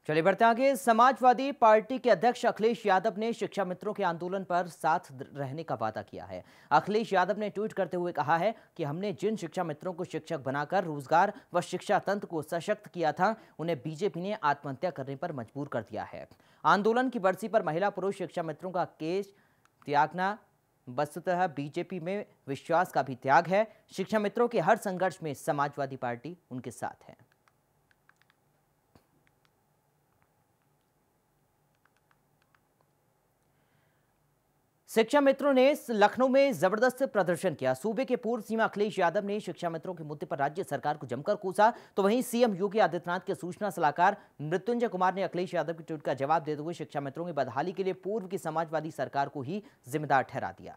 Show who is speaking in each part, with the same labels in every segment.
Speaker 1: चलिए बढ़ते आगे। समाजवादी पार्टी के अध्यक्ष अखिलेश यादव ने शिक्षा मित्रों के आंदोलन पर साथ रहने का वादा किया है। अखिलेश यादव ने ट्वीट करते हुए कहा है कि हमने जिन शिक्षा मित्रों को शिक्षक बनाकर रोजगार व शिक्षा तंत्र को सशक्त किया था, उन्हें बीजेपी ने आत्महत्या करने पर मजबूर कर दिया है। आंदोलन की बरसी पर महिला पुरुष शिक्षा मित्रों का केस त्यागना वस्तुतः बीजेपी में विश्वास का भी त्याग है। शिक्षा मित्रों के हर संघर्ष में समाजवादी पार्टी उनके साथ है। शिक्षा मित्रों ने लखनऊ में जबरदस्त प्रदर्शन किया। सूबे के पूर्व सीएम अखिलेश यादव ने शिक्षा मित्रों के मुद्दे पर राज्य सरकार को जमकर कोसा, तो वहीं सीएम योगी आदित्यनाथ के सूचना सलाहकार मृत्युंजय कुमार ने अखिलेश यादव के ट्वीट का जवाब देते हुए शिक्षा मित्रों की बदहाली के लिए पूर्व की समाजवादी सरकार को ही जिम्मेदार ठहरा दिया।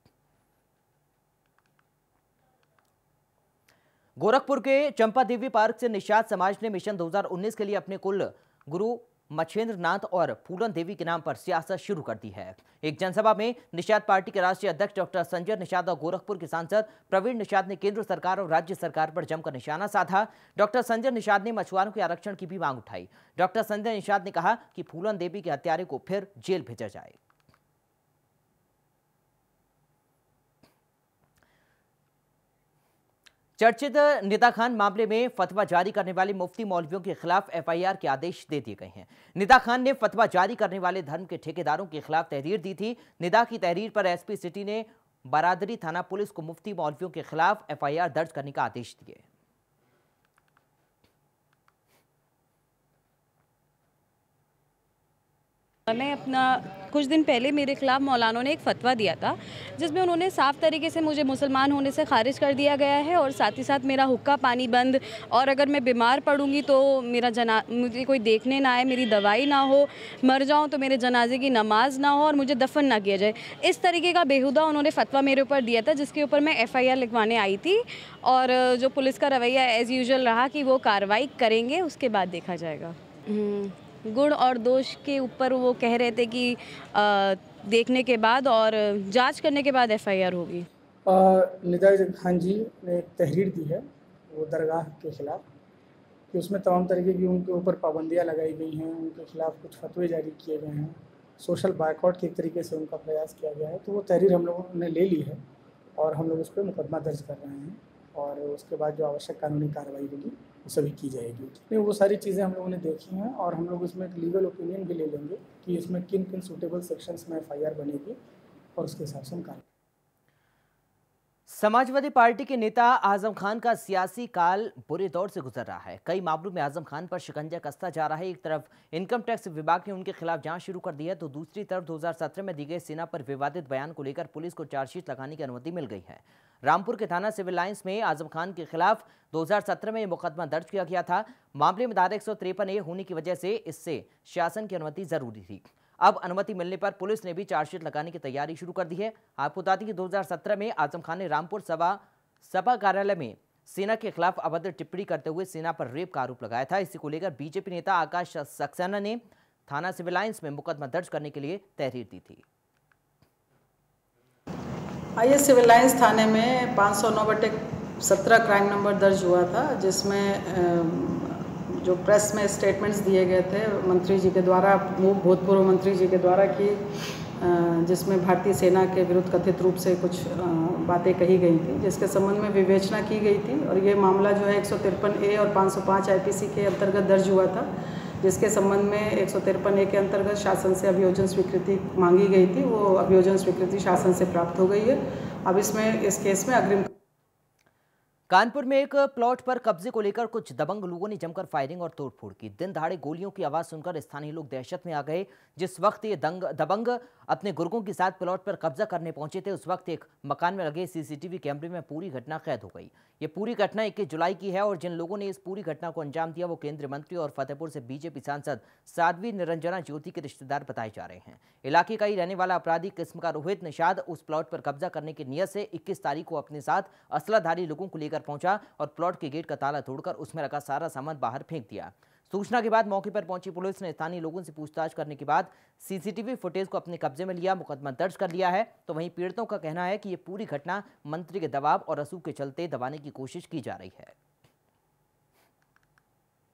Speaker 1: गोरखपुर के चंपा देवी पार्क से निषाद समाज ने मिशन 2019 के लिए अपने कुल गुरु मच्छेंद्र नाथ और फूलन देवी के नाम पर सियासत शुरू कर दी है। एक जनसभा में निषाद पार्टी के राष्ट्रीय अध्यक्ष डॉक्टर संजय निषाद और गोरखपुर के सांसद प्रवीण निषाद ने केंद्र सरकार और राज्य सरकार पर जमकर निशाना साधा। डॉक्टर संजय निषाद ने मछुआरों के आरक्षण की भी मांग उठाई। डॉक्टर संजय निषाद ने कहा कि फूलन देवी के हत्यारे को फिर जेल भेजा जाए। चर्चित निदा खान मामले में फतवा जारी करने वाले मुफ्ती मौलवियों के खिलाफ एफआईआर के आदेश दे दिए गए हैं। निदा खान ने फतवा जारी करने वाले धर्म के ठेकेदारों के खिलाफ तहरीर दी थी। निदा की तहरीर पर एसपी सिटी ने बरादरी थाना पुलिस को मुफ्ती मौलवियों के खिलाफ एफआईआर दर्ज करने का आदेश दिए।
Speaker 2: मैं अपना कुछ दिन पहले मेरे खिलाफ मौलानों ने एक फ़तवा दिया था, जिसमें उन्होंने साफ़ तरीके से मुझे मुसलमान होने से खारिज कर दिया गया है और साथ ही साथ मेरा हुक्का पानी बंद, और अगर मैं बीमार पड़ूंगी तो मुझे कोई देखने ना आए, मेरी दवाई ना हो, मर जाऊं तो मेरे जनाजे की नमाज ना हो और मुझे दफन ना किया जाए। इस तरीके का बेहुदा उन्होंने फ़तवा मेरे ऊपर दिया था, जिसके ऊपर मैं एफ़आईआर लिखवाने आई थी। और जो पुलिस का रवैया एज़ यूजुअल रहा कि वो कार्रवाई करेंगे, उसके बाद देखा जाएगा। गुण और दोष के ऊपर वो कह रहे थे कि देखने के बाद और जांच करने के बाद एफआईआर होगी।
Speaker 3: निदा खान जी ने एक तहरीर दी है वो दरगाह के ख़िलाफ़ कि उसमें तमाम तरीके की उनके ऊपर पाबंदियां लगाई गई हैं, उनके खिलाफ़ कुछ फतवे जारी किए गए हैं, सोशल बायकॉट के एक तरीके से उनका प्रयास किया गया है। तो वो तहरीर हम लोगों ने ले ली है और हम लोग उस पर मुकदमा दर्ज कर रहे हैं और उसके बाद जो आवश्यक कानूनी कार्रवाई होगी वो सभी की जाएगी। नहीं, वो सारी चीज़ें हम लोगों ने देखी हैं और हम लोग इसमें एक लीगल ओपिनियन भी ले लेंगे कि इसमें किन किन सूटेबल सेक्शंस में एफआईआर बनेगी और उसके हिसाब से हम कार्रवाई।
Speaker 1: समाजवादी पार्टी के नेता आजम खान का सियासी काल बुरे दौर से गुजर रहा है। कई मामलों में आजम खान पर शिकंजा कसता जा रहा है। एक तरफ इनकम टैक्स विभाग ने उनके खिलाफ जांच शुरू कर दी है, तो दूसरी तरफ 2017 में दी गई सेना पर विवादित बयान को लेकर पुलिस को चार्जशीट लगाने की अनुमति मिल गई है। रामपुर के थाना सिविल लाइंस में आजम खान के खिलाफ 2017 में यह मुकदमा दर्ज किया गया था। मामले में धारा 153A होने की वजह से इससे शासन की अनुमति जरूरी थी। अब अनुमति मिलने पर पुलिस ने भी चार्जशीट लगाने की तैयारी शुरू कर दी है। आपको बता दें कि 2017 में आजम खान ने रामपुर सभा कार्यालय में सेना के खिलाफ अभद्र टिप्पणी करते हुए सेना पर रेप का आरोप लगाया था। इसी को लेकर बीजेपी नेता आकाश सक्सेना ने थाना सिविल लाइंस में मुकदमा दर्ज करने के लिए तहरीर दी थी।
Speaker 4: आइए सिविल लाइंस थाने में 509/17 क्राइम नंबर दर्ज हुआ था, जिसमें जो प्रेस में स्टेटमेंट्स दिए गए थे मंत्री जी के द्वारा, भूतपूर्व मंत्री जी के द्वारा, कि जिसमें भारतीय सेना के विरुद्ध कथित रूप से कुछ बातें कही गई थी, जिसके संबंध में विवेचना की गई थी। और ये मामला जो है 153A और 505 आईपीसी के अंतर्गत दर्ज हुआ था, जिसके संबंध में 153A के अंतर्गत शासन से अभियोजन स्वीकृति मांगी गई थी। वो अभियोजन स्वीकृति शासन से प्राप्त हो गई है। अब इस केस में अग्रिम
Speaker 1: कानपुर में एक प्लॉट पर कब्जे को लेकर कुछ दबंग लोगों ने जमकर फायरिंग और तोड़फोड़ की। दिन दहाड़े गोलियों की आवाज सुनकर स्थानीय लोग दहशत में आ गए। जिस वक्त ये दबंग अपने गुर्गों के साथ प्लॉट पर कब्जा करने पहुंचे थे, उस वक्त एक मकान में लगे सीसीटीवी कैमरे में पूरी घटना कैद हो गई। ये पूरी घटना 21 जुलाई की है और जिन लोगों ने इस पूरी घटना को अंजाम दिया वो केंद्रीय मंत्री और फतेहपुर से बीजेपी सांसद साध्वी निरंजना ज्योति के रिश्तेदार बताए जा रहे हैं। इलाके का ही रहने वाला अपराधी किस्म का रोहित निषाद उस प्लॉट पर कब्जा करने की नीयत से 21 तारीख को अपने साथ असलाधारी लोगों को लेकर पहुंचा और प्लॉट के गेट का ताला तोड़कर उसमें रखा सारा सामान बाहर फेंक दिया। सूचना के बाद मौके पर पहुंची पुलिस ने स्थानीय लोगों से पूछताछ करने के बाद सीसीटीवी फुटेज को अपने कब्जे में लिया, मुकदमा दर्ज कर लिया है। तो वहीं पीड़ितों का कहना है कि ये पूरी घटना मंत्री के दबाव और रसूख के चलते दबाने की कोशिश की जा रही है।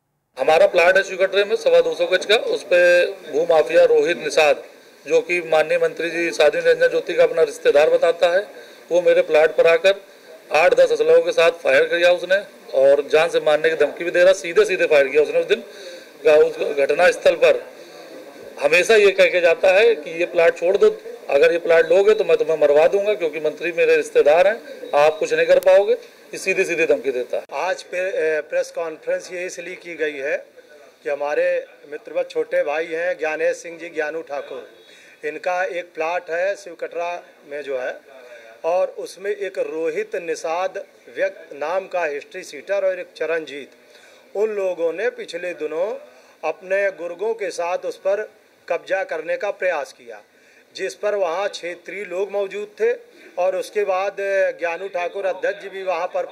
Speaker 5: हमारा प्लाट है स्वीकटरे में 225 गज का, उस पर भूमाफिया रोहित निषाद, जो कि माननीय मंत्री जी साध्वी निरंजन ज्योति का अपना रिश्तेदार बताता है, वो मेरे प्लाट पर आकर 8-10 असलाहों के साथ फायर किया उसने, और जान से मारने की धमकी भी दे रहा। सीधे फायर किया उसने उस दिन उस घटना स्थल पर। हमेशा ये कह के जाता है कि ये प्लाट छोड़ दो, अगर ये प्लाट लोगे तो मैं तुम्हें मरवा दूंगा, क्योंकि मंत्री मेरे रिश्तेदार हैं, आप कुछ नहीं कर पाओगे। ये सीधे धमकी देता है।
Speaker 6: आज प्रेस कॉन्फ्रेंस ये इसलिए की गई है कि हमारे मित्रवत छोटे भाई हैं ज्ञानेश सिंह जी ज्ञानू ठाकुर, इनका एक प्लाट है शिवकटरा में जो है, और उसमें एक रोहित निषाद नाम का हिस्ट्री सीटर और एक चरणजीत, उन लोगों ने पिछले दिनों अपने गुर्गों के साथ उस पर कब्जा करने का प्रयास किया, जिस पर वहाँ क्षेत्रीय लोग मौजूद थे, और उसके बाद ज्ञानू ठाकुर अध्यक्ष जी भी वहाँ पर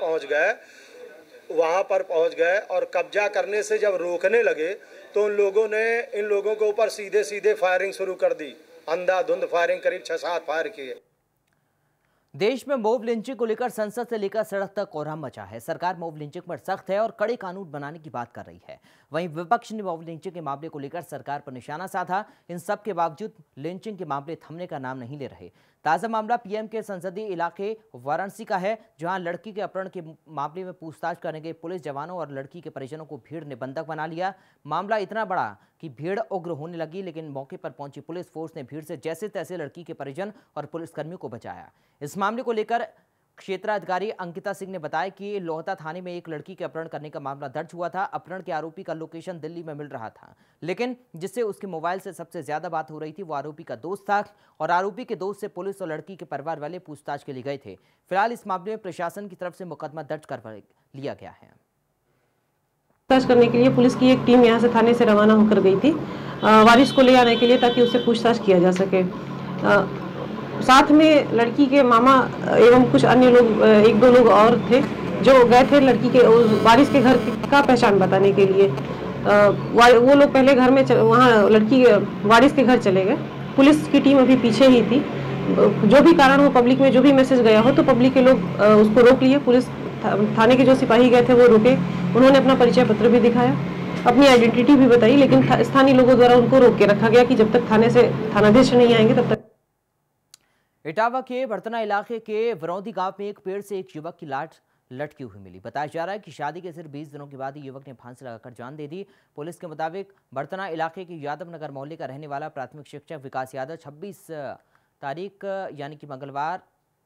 Speaker 6: पहुँच गए और कब्जा करने से जब रोकने लगे तो उन लोगों ने इन लोगों के ऊपर सीधे फायरिंग शुरू कर दी। अंधाधुंध फायरिंग, करीब 6-7 फायर किए।
Speaker 1: देश में मॉब लिंचिंग को लेकर संसद से लेकर सड़क तक कोहराम मचा है। सरकार मॉब लिंचिंग पर सख्त है और कड़े कानून बनाने की बात कर रही है। वहीं विपक्ष ने मॉब लिंचिंग के मामले को लेकर सरकार पर निशाना साधा। इन सब के बावजूद लिंचिंग के मामले थमने का नाम नहीं ले रहे। ताजा मामला पीएम के संसदीय इलाके वाराणसी का है, जहां लड़की के अपहरण के मामले में पूछताछ करने गए पुलिस जवानों और लड़की के परिजनों को भीड़ ने बंधक बना लिया। मामला इतना बड़ा कि भीड़ उग्र होने लगी, लेकिन मौके पर पहुंची पुलिस फोर्स ने भीड़ से जैसे तैसे लड़की के परिजन और पुलिसकर्मियों को बचाया। इस मामले को लेकर क्षेत्राधिकारी अंकिता सिंह ने बताया कि लोहता थाने में एक लड़की के अपहरण करने का मामला दर्ज हुआ था। अपहरण के आरोपी का लोकेशन दिल्ली में मिल रहा था, लेकिन जिससे उसके मोबाइल से सबसे ज्यादा बात हो रही थी वो आरोपी का दोस्त था, और आरोपी के दोस्त से पुलिस और लड़की के परिवार वाले पूछताछ के लिए गए थे। फिलहाल इस मामले में प्रशासन की तरफ से मुकदमा दर्ज कर लिया गया है।
Speaker 7: पूछताछ करने के लिए पुलिस की एक टीम यहां से थाने से रवाना होकर गई थी वारिस को ले आने के लिए, ताकि उससे पूछताछ किया जा सके। साथ में लड़की के मामा एवं कुछ अन्य लोग, 1-2 लोग और थे जो गए थे लड़की के वारिस के घर का पहचान बताने के लिए। वो लोग पहले घर में वहाँ लड़की वारिस के घर चले गए। पुलिस की टीम अभी पीछे ही थी। जो भी कारण हो, पब्लिक में जो भी मैसेज गया हो, तो पब्लिक के लोग उसको रोक लिए। पुलिस थाने के जो सिपाही गए थे वो रुके, उन्होंने अपना परिचय पत्र भी दिखाया, अपनी आइडेंटिटी भी बताई, लेकिन स्थानीय लोगोों द्वारा उनको रोक के रखा गया कि जब तक थाने से थानाधीश नहीं आएंगे तब तक।
Speaker 1: इटावा के बर्तना इलाके के वरौदी गांव में एक पेड़ से एक युवक की लाश लटकी हुई मिली। बताया जा रहा है कि शादी के सिर्फ 20 दिनों के बाद ही युवक ने फांसी लगाकर जान दे दी। पुलिस के मुताबिक बर्तना इलाके के यादव नगर मोहल्ले का रहने वाला प्राथमिक शिक्षक विकास यादव 26 तारीख यानी कि मंगलवार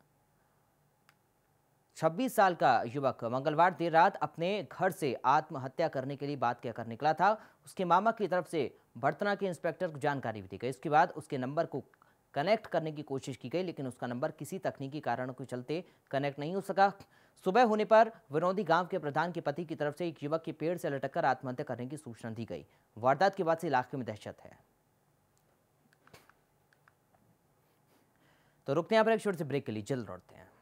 Speaker 1: 26 साल का युवक मंगलवार देर रात अपने घर से आत्महत्या करने के लिए बात कहकर निकला था। उसके मामा की तरफ से बर्तना के इंस्पेक्टर को जानकारी भी दी गई। इसके बाद उसके नंबर को कनेक्ट करने की कोशिश की गई, लेकिन उसका नंबर किसी तकनीकी कारणों के चलते कनेक्ट नहीं हो सका। सुबह होने पर विनोदी गांव के प्रधान के पति की तरफ से एक युवक के पेड़ से लटककर आत्महत्या करने की सूचना दी गई। वारदात के बाद से इलाके में दहशत है। तो रुकते हैं यहाँ पर एक छोटे से ब्रेक के लिए, जल्द लौटते हैं।